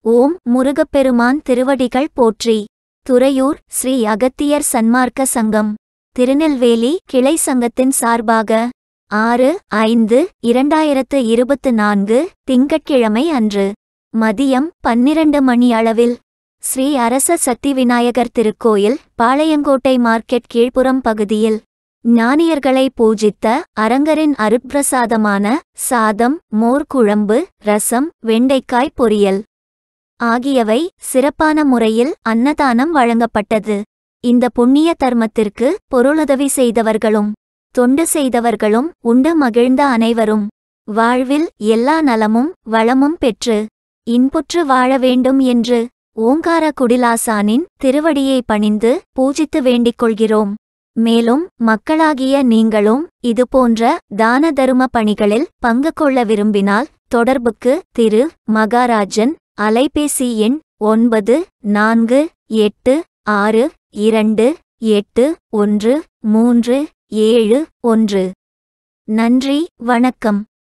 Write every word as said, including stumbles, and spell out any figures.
ஓம் முருகப்பெருமான் திருவடிகள் போற்றி. துறையூர் ஸ்ரீ அகத்தியர் சன்மார்க்க சங்கம் திருநெல்வேலி கிளை சங்கத்தின் சார்பாக ஆறு ஐந்து இரண்டாயிரத்து இருபத்து நான்கு திங்கட்கிழமை அன்று மதியம் பன்னிரண்டு மணி அளவில் ஸ்ரீ அரச சக்தி விநாயகர் திருக்கோயில் பாளையங்கோட்டை மார்க்கெட் கீழ்ப்புறம் பகுதியில் ஞானியர்களை பூஜித்த அரங்கரின் அருட்பிரசாதமான சாதம், மோர் குழம்பு, ரசம், வெண்டைக்காய் பொரியல் ஆகியவை சிறப்பான முறையில் அன்னதானம் வழங்கப்பட்டது. இந்த புண்ணிய தர்மத்திற்கு பொருளுதவி செய்தவர்களும் தொண்டு செய்தவர்களும் உண்டு மகிழ்ந்த அனைவரும் வாழ்வில் எல்லா நலமும் வளமும் பெற்று இன்புற்று வாழ வேண்டும் என்று ஓங்கார குடிலாசானின் திருவடியை பணிந்து பூஜித்து வேண்டிக் கொள்கிறோம். மேலும் மக்களாகிய நீங்களும் இதுபோன்ற தான தரும பணிகளில் பங்கு கொள்ள விரும்பினால் தொடர்புக்கு திரு மகாராஜன், அலைபேசி எண் ஒன்பது நான்கு எட்டு ஆறு இரண்டு எட்டு ஒன்று மூன்று ஏழு ஒன்று. நன்றி, வணக்கம்.